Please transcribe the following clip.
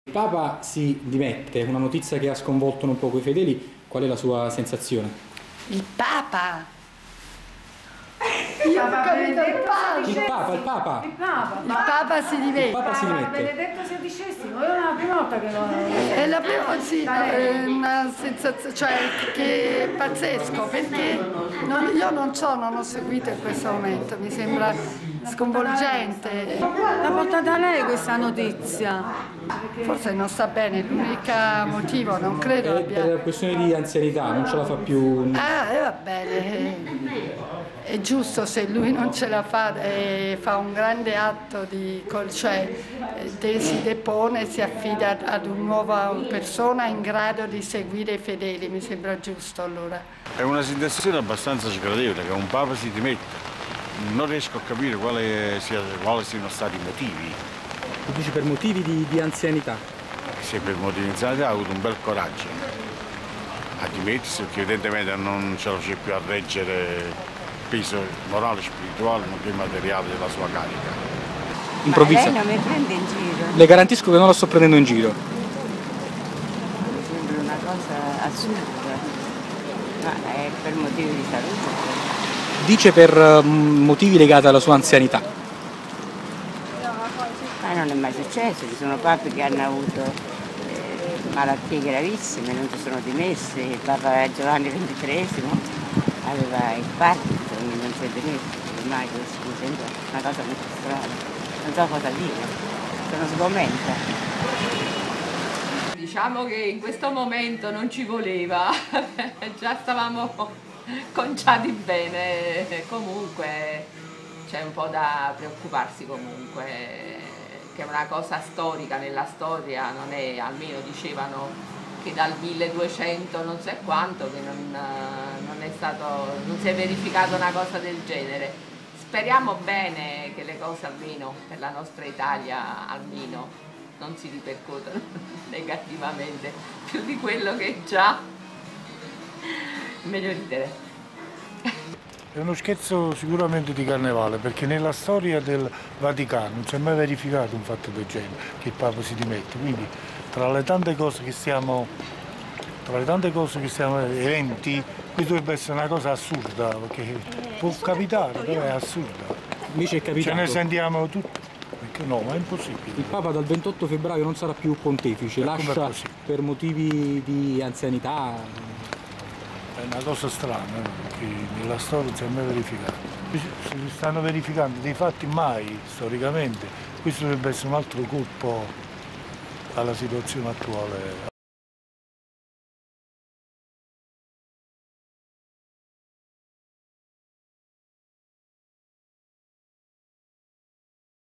Il Papa si dimette, una notizia che ha sconvolto un po' i fedeli. Qual è la sua sensazione? Il Papa? Il Papa Il Papa si dimette. Il Papa si dimette. Benedetto XVI, io è la prima volta che lo... È la prima, sì, è una sensazione, cioè, che è pazzesco, perché io non ho seguito in questo momento, mi sembra sconvolgente. L'ha portata lei questa notizia? Forse non sta bene, l'unico motivo, non credo abbia... Per questione di anzianità, non ce la fa più... va bene, è giusto se lui non ce la fa e fa un grande atto cioè si depone, si affida ad una nuova persona in grado di seguire i fedeli, mi sembra giusto allora. È una sensazione abbastanza sgradevole che un Papa si dimetta. Non riesco a capire quali siano stati i motivi. Tu dici per motivi di anzianità? Se per motivi di anzianità ha avuto un bel coraggio a dimettersi, perché evidentemente non ce la c'è più a reggere il peso morale, spirituale, nonché materiale della sua carica. Improvvisa. Ma lei non mi prende in giro. Le garantisco che non la sto prendendo in giro. Mi sembra una cosa assurda, ma è per motivi di salute. Dice per motivi legati alla sua anzianità. Ma non è mai successo, ci sono papi che hanno avuto malattie gravissime, non si sono dimessi. Il Papa Giovanni XXIII aveva il Parkinson, non si è dimesso. Ormai questo mi sembra una cosa molto strana, non so cosa dire, sono sgomenta. Diciamo che in questo momento non ci voleva, già stavamo conciati bene, comunque c'è un po' da preoccuparsi comunque, che è una cosa storica, nella storia non è, almeno dicevano che dal 1200 non so quanto, che non si è verificata una cosa del genere. Speriamo bene che le cose almeno per la nostra Italia almeno non si ripercuotono negativamente, più di quello che già, meglio ridere. È uno scherzo sicuramente di carnevale, perché nella storia del Vaticano non si è mai verificato un fatto del genere, che il Papa si dimette. Quindi tra le tante cose che stiamo eventi, qui dovrebbe essere una cosa assurda, perché può capitare, però è assurda. Invece è capitato. Ce ne sentiamo tutti, perché no, ma è impossibile. Il Papa dal 28 febbraio non sarà più pontefice, lascia per motivi di anzianità. È una cosa strana, che nella storia non si è mai verificato. Si stanno verificando dei fatti mai, storicamente. Questo dovrebbe essere un altro colpo alla situazione attuale